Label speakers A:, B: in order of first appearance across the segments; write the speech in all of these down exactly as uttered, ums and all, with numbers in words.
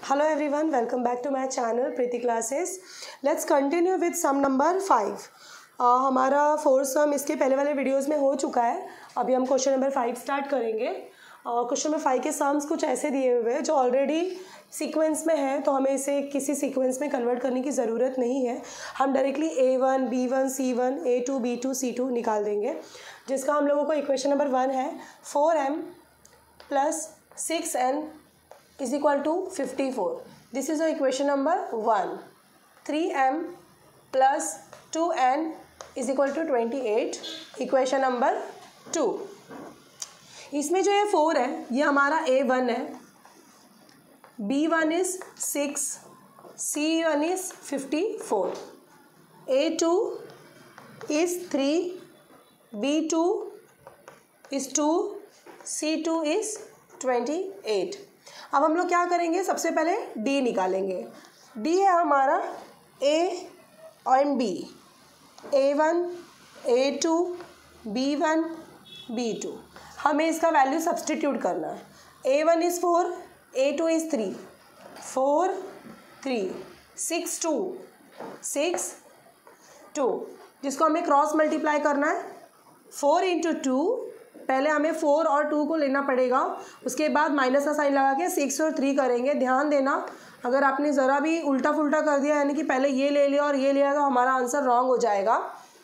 A: Hello everyone, welcome back to my channel Preeti Classes. Let's continue with sum number five. uh, हमारा four sum इसके पहले वाले videos में हो चुका है. अभी हम क्वेश्चन नंबर फाइव स्टार्ट करेंगे. क्वेश्चन नंबर फाइव के सम्स कुछ ऐसे दिए हुए हैं जो ऑलरेडी सीक्वेंस में है, तो हमें इसे किसी सीक्वेंस में कन्वर्ट करने की ज़रूरत नहीं है. हम directly A one B one C one A two B two C two निकाल देंगे, जिसका हम लोगों को इक्वेशन नंबर वन है four M plus six N is equal to fifty-four. This is the equation number one. three m plus two n is equal to twenty-eight. Equation number two. इसमें जो ये फोर है ये हमारा A one है, B one is six, C one is fifty four, A two is three, B two is two, C two is twenty eight. अब हम लोग क्या करेंगे, सबसे पहले डी निकालेंगे. डी है हमारा ए और B, A one, A two, B one, B two. हमें इसका वैल्यू सब्सटीट्यूट करना है. A one is four, A two is three, four three, six two, six two, जिसको हमें क्रॉस मल्टीप्लाई करना है. फोर इंटू टू, पहले हमें फोर और टू को लेना पड़ेगा, उसके बाद माइनस का साइन लगा के सिक्स और थ्री करेंगे. ध्यान देना, अगर आपने ज़रा भी उल्टा फुल्टा कर दिया, यानी कि पहले ये ले लिया और ये लिया, तो हमारा आंसर रॉन्ग हो जाएगा.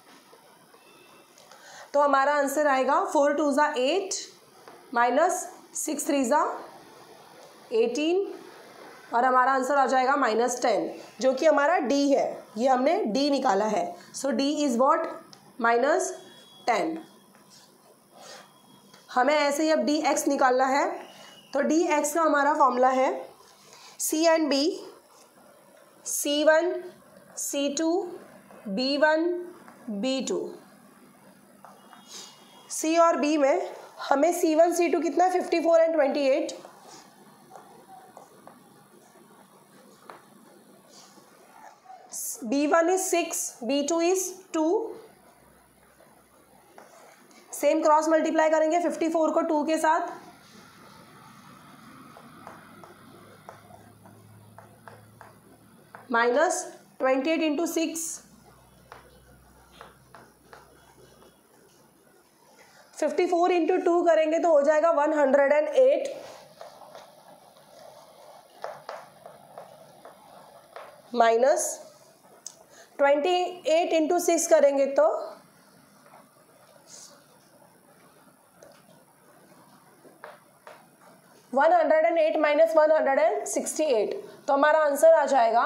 A: तो हमारा आंसर आएगा फोर टू ज़ा एट माइनस सिक्स थ्री ज़ा एटीन, और हमारा आंसर आ जाएगा माइनस टेन, जो कि हमारा डी है. ये हमने डी निकाला है. So D is what, minus ten. हमें ऐसे ही अब डी एक्स निकालना है. तो डी एक्स का हमारा फॉर्मूला है C and B, C one, C two, B one, B two. C और बी में हमें सी वन सी टू कितना है, fifty four and twenty eight. B one is six, B two is two. Same cross multiply करेंगे fifty four को two के साथ. Minus twenty eight into six, fifty four into two करेंगे तो हो जाएगा one hundred and eight. Minus twenty eight into six करेंगे तो one hundred and eight minus one hundred and sixty eight. तो हमारा आंसर आ जाएगा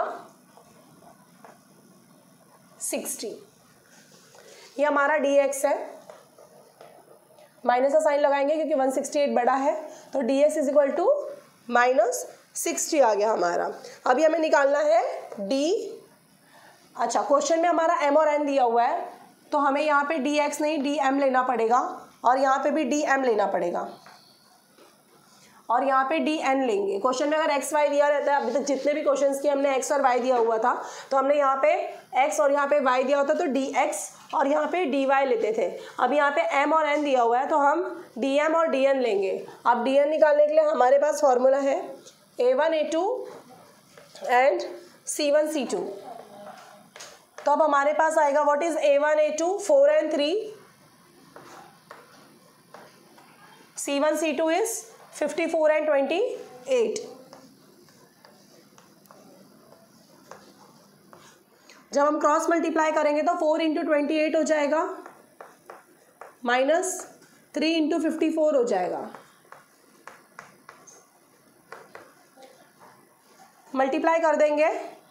A: सिक्सटी. ये हमारा डी एक्स है. माइनस का साइन लगाएंगे क्योंकि वन सिक्सटी एट बड़ा है, तो D X is equal to minus sixty आ गया हमारा. अभी हमें निकालना है डी. अच्छा, क्वेश्चन में हमारा एम और एन दिया हुआ है, तो हमें यहाँ पे डी एक्स नहीं डी एम लेना पड़ेगा, और यहाँ पे भी डी एम लेना पड़ेगा, और यहाँ पे डी एन लेंगे. क्वेश्चन में अगर एक्स वाई दिया रहता है, अभी तक जितने भी क्वेश्चंस किए हमने एक्स और वाई दिया हुआ था, तो हमने यहाँ पे एक्स और यहाँ पे वाई दिया होता तो डी एक्स और यहाँ पे डी वाई लेते थे. अब यहाँ पे एम और एन दिया हुआ है तो हम डी एम और डी एन लेंगे. अब डी एन निकालने के लिए हमारे पास फॉर्मूला है A one A two and C one C two. तो अब हमारे पास आएगा what is A one A two, four and three, C one C two is fifty four and twenty eight. जब हम क्रॉस मल्टीप्लाई करेंगे तो फोर इंटू ट्वेंटी एट हो जाएगा, minus three into fifty four हो जाएगा. मल्टीप्लाई कर देंगे,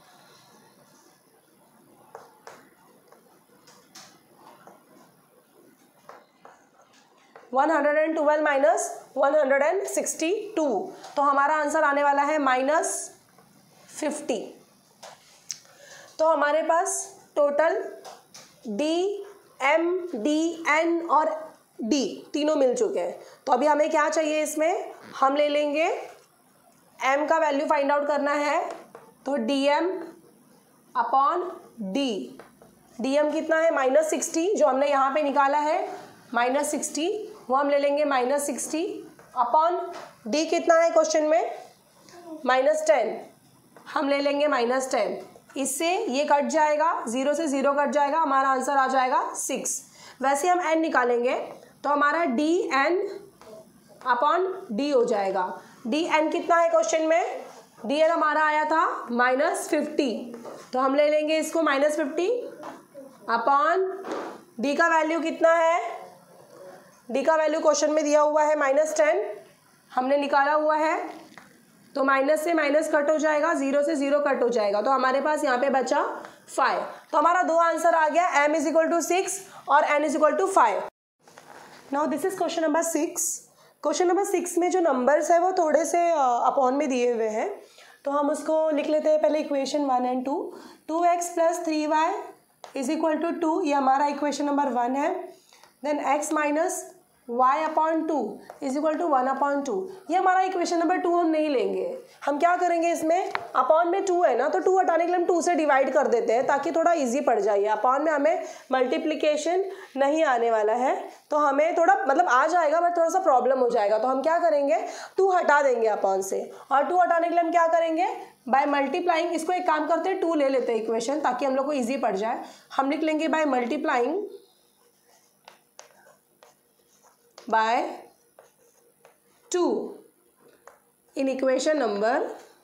A: one hundred and twelve minus one hundred and sixty two. तो हमारा आंसर आने वाला है माइनस फिफ्टी. तो हमारे पास total D M, D N और डी तीनों मिल चुके हैं. तो अभी हमें क्या चाहिए, इसमें हम ले लेंगे एम का वैल्यू फाइंड आउट करना है. तो D M upon D. D M कितना है, माइनस सिक्सटी, जो हमने यहाँ पे निकाला है माइनस सिक्सटी, वो हम ले लेंगे माइनस सिक्सटी अपॉन डी कितना है क्वेश्चन में माइनस टेन, हम ले लेंगे माइनस टेन, इससे ये कट जाएगा, ज़ीरो से ज़ीरो कट जाएगा, हमारा आंसर आ जाएगा सिक्स। वैसे हम एन निकालेंगे तो हमारा डी एन अपॉन डी हो जाएगा। डी एन कितना है क्वेश्चन में, डी एन हमारा आया था माइनस फिफ्टी, तो हम ले लेंगे इसको माइनस फिफ्टी अपॉन डी का वैल्यू कितना है, डी का वैल्यू क्वेश्चन में दिया हुआ है माइनस टेन, हमने निकाला हुआ है, तो माइनस से माइनस कट हो जाएगा, जीरो से जीरो कट हो जाएगा, तो हमारे पास यहाँ पे बचा फाइव। तो हमारा दो आंसर आ गया, M is equal to six और N is equal to five. Now this is question number six. Question number six में जो नंबर्स है वो थोड़े से अपॉन में दिए हुए हैं, तो हम उसको लिख लेते हैं पहले equation one and two. Two X plus three Y is equal to two, ये हमारा इक्वेशन नंबर वन है। Then X minus Y upon two is equal to one upon two, ये हमारा इक्वेशन नंबर टू हम नहीं लेंगे। हम क्या करेंगे, इसमें अपॉन में टू है ना, तो टू हटाने के लिए हम टू से डिवाइड कर देते हैं ताकि थोड़ा इजी पड़ जाए। अपॉन में हमें मल्टीप्लिकेशन नहीं आने वाला है, तो हमें थोड़ा मतलब आ जाएगा बट थोड़ा सा प्रॉब्लम हो जाएगा, तो हम क्या करेंगे, टू हटा देंगे अपॉन से, और टू हटाने के लिए हम क्या करेंगे, बाय मल्टीप्लाइंग। इसको एक काम करते हैं, टू ले लेते हैं इक्वेशन ताकि हम लोग को ईजी पड़ जाए। हम लिख लेंगे by multiplying by two in equation number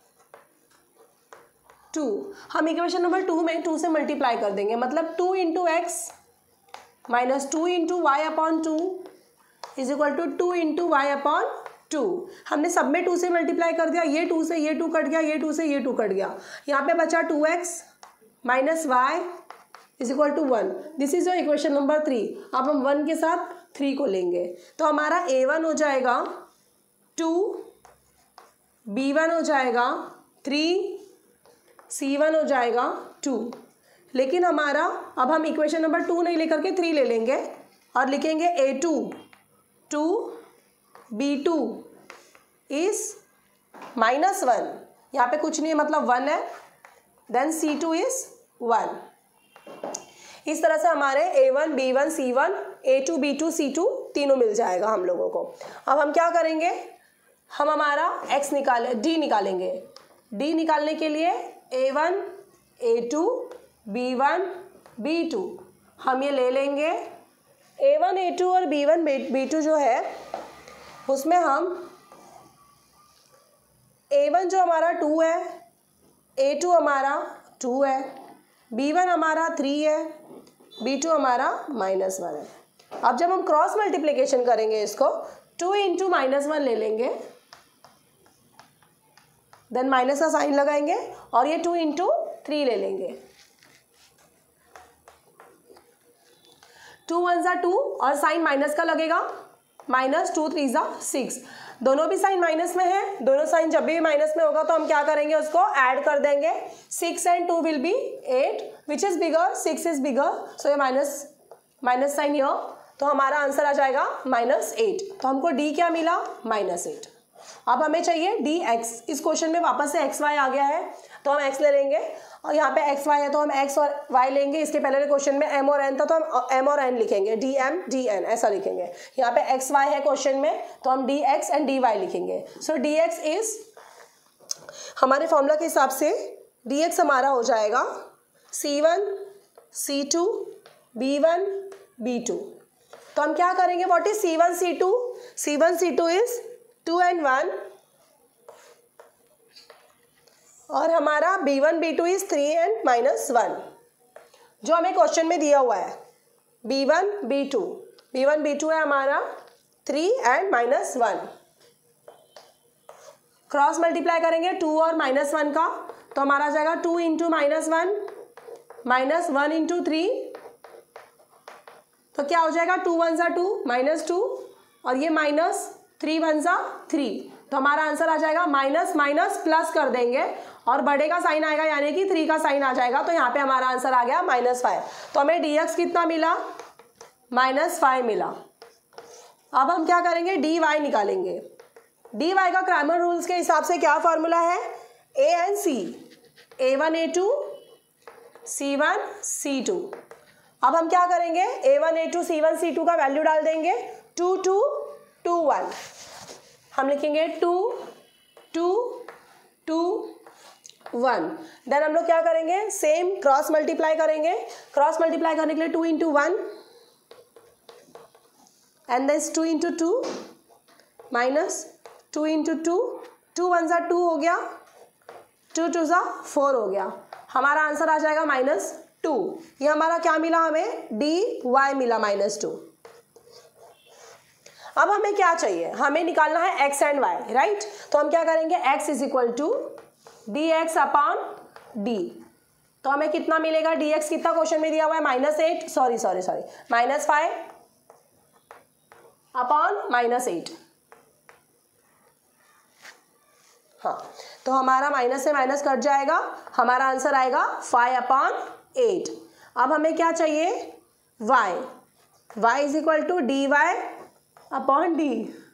A: two. हम इक्वेशन नंबर टू में टू से मल्टीप्लाई कर देंगे, मतलब two into x minus two into y upon two is equal to two into y upon two. हमने सब में टू से मल्टीप्लाई कर दिया, ये टू से ये टू कट गया, ये टू से ये टू कट गया, यहाँ पे बचा two X minus Y is equal to one. This is your equation number three. अब हम वन के साथ थ्री को लेंगे, तो हमारा ए वन हो जाएगा टू, बी वन हो जाएगा थ्री, सी वन हो जाएगा टू। लेकिन हमारा अब हम इक्वेशन नंबर टू नहीं लेकर के थ्री ले लेंगे और लिखेंगे A two two, B two is minus one, यहाँ पे कुछ नहीं है मतलब वन है, then C two is one. इस तरह से हमारे A one, B one, C one, A two, B two, C two तीनों मिल जाएगा हम लोगों को। अब हम क्या करेंगे, हम हमारा x निकाले d निकालेंगे। d निकालने के लिए A one, A two, B one, B two हम ये ले लेंगे। ए वन, ए टू और बी वन, बी टू जो है उसमें हम ए वन जो हमारा टू है, ए टू हमारा टू है, बी वन हमारा थ्री है, बी टू हमारा माइनस वन है। अब जब हम क्रॉस मल्टीप्लिकेशन करेंगे इसको, टू इंटू माइनस वन ले लेंगे, देन माइनस का साइन लगाएंगे और ये टू इंटू थ्री ले लेंगे। टू वन ज़ा टू और साइन माइनस का लगेगा, माइनस टू थ्री ज़ा सिक्स, दोनों भी साइन माइनस में है। दोनों साइन जब भी माइनस में होगा तो हम क्या करेंगे, उसको ऐड कर देंगे। Six and two will be eight, which is bigger, six is bigger, so ये माइनस माइनस साइन हियर, तो हमारा आंसर आ जाएगा माइनस एट। तो हमको डी क्या मिला, माइनस एट। अब हमें चाहिए डी एक्स। इस क्वेश्चन में वापस से एक्स वाई आ गया है, तो हम एक्स ले लेंगे, और यहाँ पे एक्स वाई है तो हम एक्स और वाई लेंगे। इसके पहले के क्वेश्चन में एम और एन था तो हम एम और एन लिखेंगे, डी एम डी एन ऐसा लिखेंगे। यहाँ पे एक्स वाई है क्वेश्चन में तो हम D X and D Y लिखेंगे। सो डी एक्स इज हमारे फॉर्मूला के हिसाब से डी एक्स हमारा हो जाएगा C one, C two, B one, B two. तो हम क्या करेंगे, what is C one, C two, C one, C two is two and one, और हमारा B one, B two is three and minus one, जो हमें question में दिया हुआ है। B one, B two, B one, B two है हमारा three and minus one. Cross multiply करेंगे टू और माइनस वन का, तो हमारा आ जाएगा two into minus one minus one into three, तो क्या हो जाएगा, टू वन ज़ा टू माइनस टू, और ये माइनस थ्री वन ज़ा थ्री, तो हमारा आंसर आ जाएगा माइनस माइनस प्लस कर देंगे और बड़े का साइन आएगा यानी कि थ्री का साइन आ जाएगा, तो यहाँ पे हमारा आंसर आ गया माइनस फाइव। तो हमें डी एक्स कितना मिला, माइनस फाइव मिला। अब हम क्या करेंगे, डी वाई निकालेंगे। डी वाई का क्रैमर रूल्स के हिसाब से क्या फॉर्मूला है, A and C, A one A two, C one C two. अब हम क्या करेंगे, A one A two C one C two का वैल्यू डाल देंगे, टू टू टू वन। हम लिखेंगे two two two one. Then हम लोग क्या करेंगे, सेम क्रॉस मल्टीप्लाई करेंगे। क्रॉस मल्टीप्लाई करने के लिए two into one and this two into two minus two into two, two one ज़ा टू हो गया, टू टू ज़ा फोर हो गया, हमारा आंसर आ जाएगा माइनस टू। ये हमारा क्या मिला, हमें डी वाई मिला माइनस टू। अब हमें क्या चाहिए, हमें निकालना है x एंड y, राइट। तो हम क्या करेंगे, x is equal to D X upon D. तो हमें कितना मिलेगा, dx कितना क्वेश्चन में दिया हुआ है, minus eight, sorry sorry sorry minus five upon minus eight. हाँ, तो हमारा माइनस से माइनस कट जाएगा, हमारा आंसर आएगा फाइव अपॉन एट। अब हमें क्या चाहिए, y, y is equal to D Y upon D.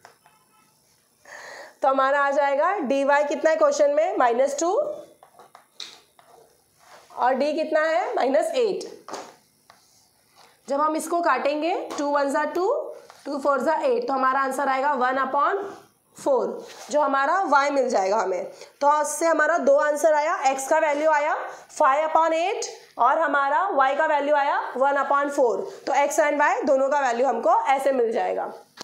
A: तो हमारा आ जाएगा डी वाई कितना है क्वेश्चन में, माइनस टू, और डी कितना है, माइनस एट। जब हम इसको काटेंगे, टू वन ज़ा टू, टू फोर ज़ा एट, तो हमारा आंसर आएगा वन अपॉन फोर, जो हमारा y मिल जाएगा हमें। तो उससे हमारा दो आंसर आया, x का वैल्यू आया फाइव अपॉन एट और हमारा y का वैल्यू आया वन अपॉन फोर। तो x एंड y दोनों का वैल्यू हमको ऐसे मिल जाएगा।